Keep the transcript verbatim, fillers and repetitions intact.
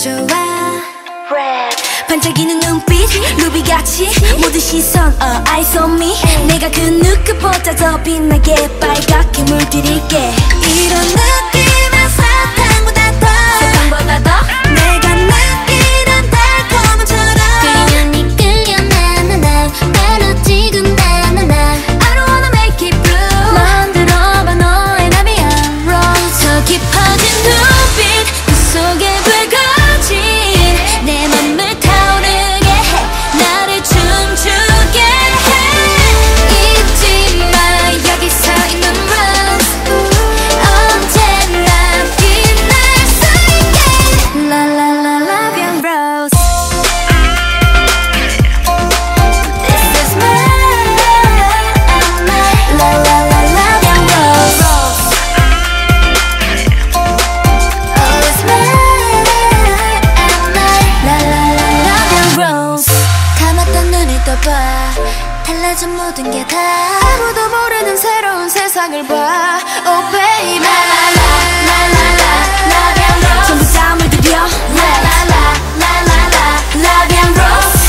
좋아 반짝이는 눈빛 루비같이 모든 시선 all eyes on me 내가 그 누구보다 더 빛나게 빨갛게 물들일게 이런 느낌은 사탕보다 더 사탕보다 더 내가 느끼는 달콤함처럼 끌려 니 끌려 나나나 바로 지금 나나나 I don't wanna make it blue 만들어봐 너의 나비야 rose 더 깊어진 눈빛 그 속에 불거진 내 맘을 타오르게 해 나를 춤추게 해 잊지 마 여기서 있는 rose 언제나 빛날 수 있게 La la la love young rose This is mine La la la love young rose Oh it's mine La la la love young rose 감았던 눈을 떠봐 달라진 모든 게 다 아무도 모르는 새로운 세상을 봐 Oh baby La la la la la la love young rose 전부 다 물들여 La la la la la la love young rose